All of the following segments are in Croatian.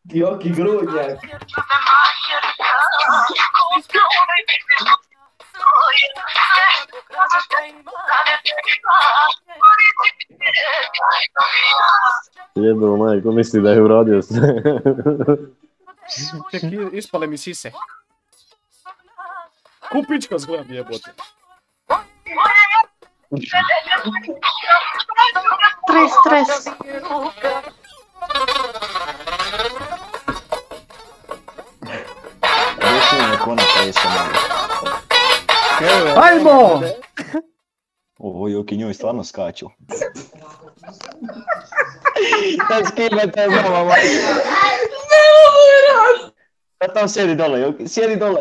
Joki Grudnjak. Jebeno majko, misli da je uradio sve. Tek ispale mi sise. Kupička zgledam jebote. Stres. Ajmo! Ovo Joki njoj stvarno skaču. Da skimete mama majka. Da tam sjedi dole, Joki, sjedi dole.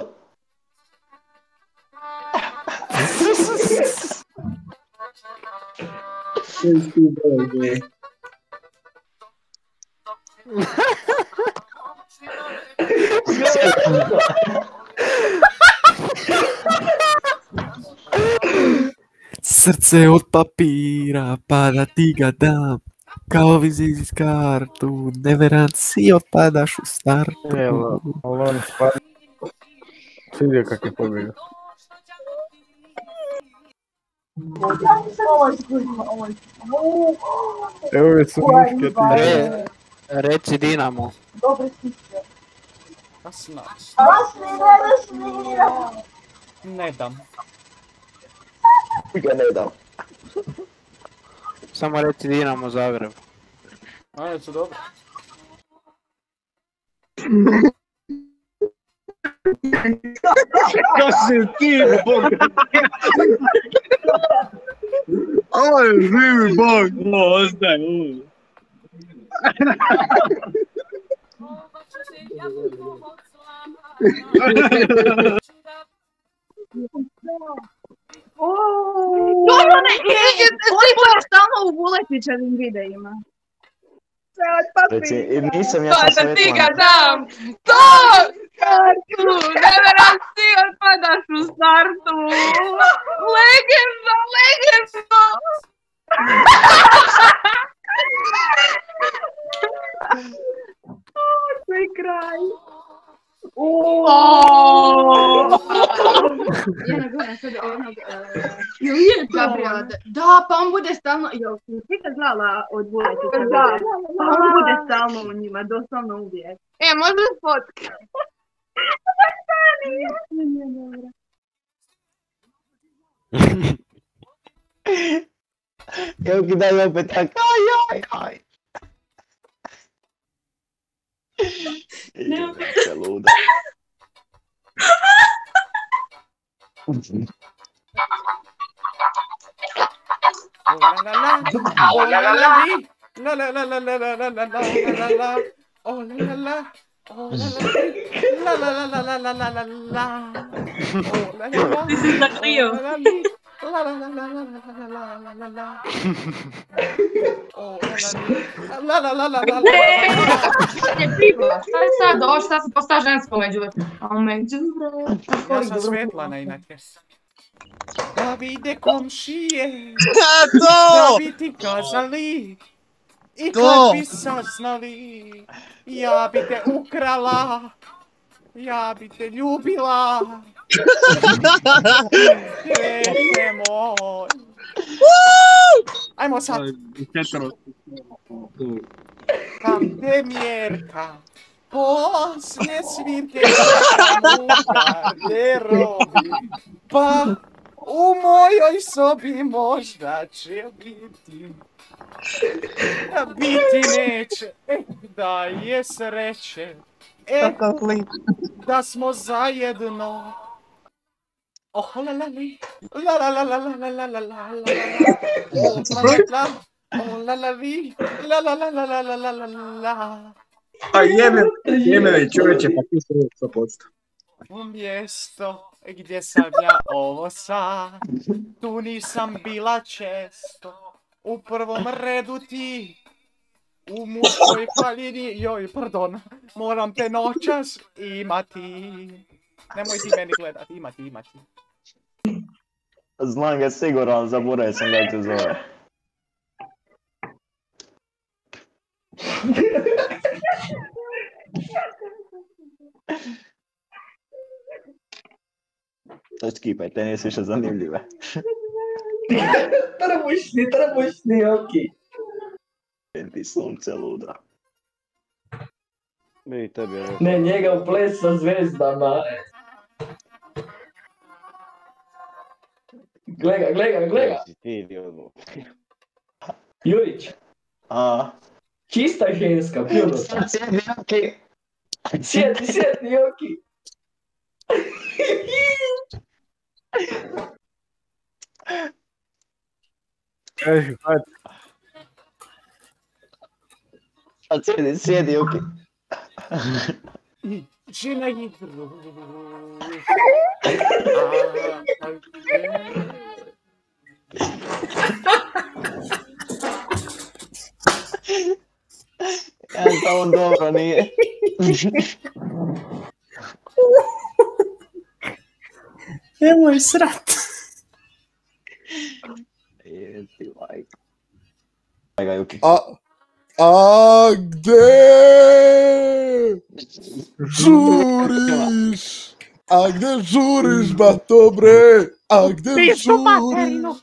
Srce od papira, pa da ti ga dam. Kao viziz kartu, neveran si otpadaš u startu. Evo, on spada. Vidio kak je pobjegao. Evo je su muške ti. Reci Dinamo. Dobro stiče. Asna. Asnira. Ne dam. Ga ne dam. Samo reci Dinamo Zagreb. Ajde su dobro. Kako si ti, Bog? Ovo je živi Bog. Ovo, ostaje, ovo. Dobro, oni bude stalno u Vuletićevim videima. Reci, nisam ja sam Svetlana. Ti ga dam! To! Kartu! Neveran si otpadaš u startu! Legenda! To je kraj! Jena gledam sada onog... Gabriela, da, pa on bude stalno... Ti kad gledala od Vuletića? Da. Pa on bude stalno u njima, doslovno uvijek. Možda fotka? Joki daj opet tak, aj. Idete luda. This is the trio. Šta je sad ovo, šta se postaje žensko međuvremenu? Ja sam Svetlana inače. Da vide komšije, da bi ti kazali i kad bi saznali, ja bi te ukrala, ja bi te ljubila. Svete moj. Ajmo sad. Pandemjerka, poslije svirke muka derovi, pa u mojoj sobi možda će biti. Biti neće, da je sreće, da smo zajedno. Oh la la li, la la la la la la la la la la, oh la la li, la la la la la la la la la. A jeme čovječe, pa ti se 100%. U mjesto gdje sam ja ovo sad, tu nisam bila često, u prvom redu ti, u muškoj haljini, joj, pardon, moram te noćas imati. Nemoj ti meni gledat, imati. Znam ga siguran, zaboravio sam da te zove. To skipaj, te nisu više zanimljive. Trbušni, oki. Ti sunce luda. Vidi tebi je. Ne, njega u ples sa zvezdama. Gleda. Ti ljudi. Jurić, A, čista ženska, pljunuta. sad sjedi, okej. Sjedi, oki. Kaži, hvat. Sad sjedi, okej. Žena igru. Ja, samo dobro nije. Nemoj srat. Jeti, majka. Ajga, Juki. A gdje žuriš? A gdje žuriš, bato bre? A gdje žuriš?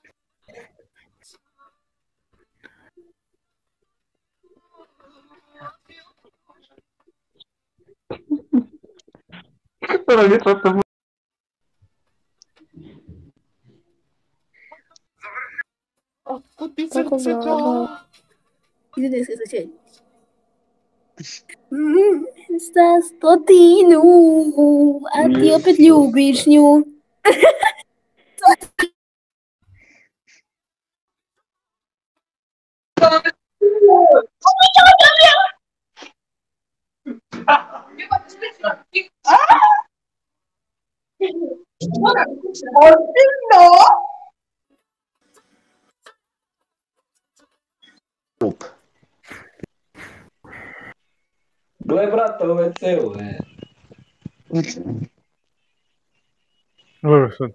Otkud ti srce to? Gdje se začeti? Za 100, a ti opet ljubiš nju. Up. Gle, brate, u WC-u, Dobro, sad.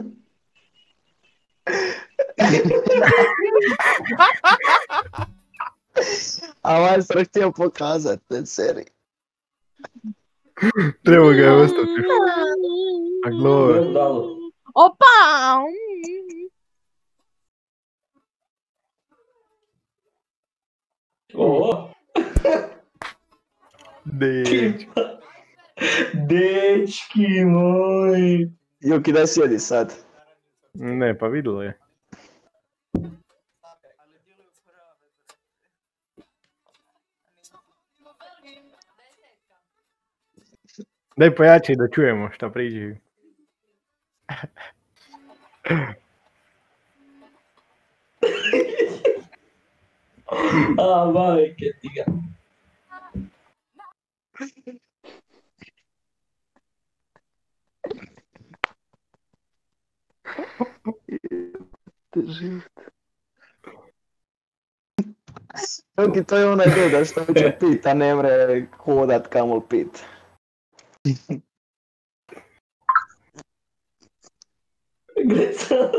A vas sam htio pokazat, ten serij. Treba ga je ostati. A glove. Opa! O, dečki moji. Juki, da sjedi sad. Ne, pa vidjelo je. Daj pojačaj da čujemo šta priđe. A, majke ti ga. Juki, to je onaj deda što će pit, a ne mre hodat kamol pit. Gle sad.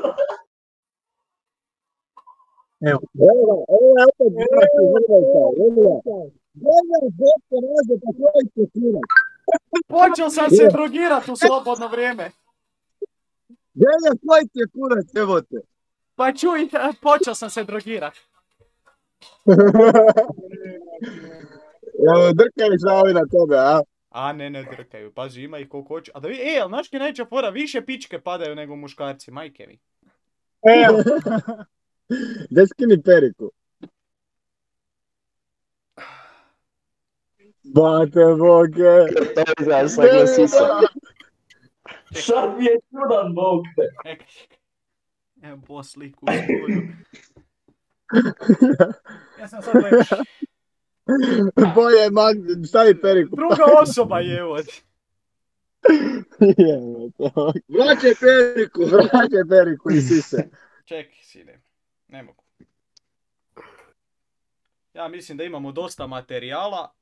Evo je opet Hrvatski Hrvatska. Gledaj, Boko raze, pa koji će svirat. Počeo sam se drogirat u slobodno vrijeme. Gledaj, koji će kurac, evo te. Pa čuj, počeo sam se drogirat. Evo, drkaj žali na tebe, a? A ne drkaju, pazi, ima ih koliko hoće. A da vi, ali znaš ki neće fora, više pičke padaju nego muškarci, majke mi. Evo. Daj skini periku. Bate boke. To izgleda sa glasisom. Sad mi je čudan, bog te. Evo bo sliku u spoju. Ja sam sad lepši. Boje, stavi periku. Druga osoba je ovdje. Vraćaj periku i sise. Čekaj, sine. Ne mogu. Ja mislim da imamo dosta materijala.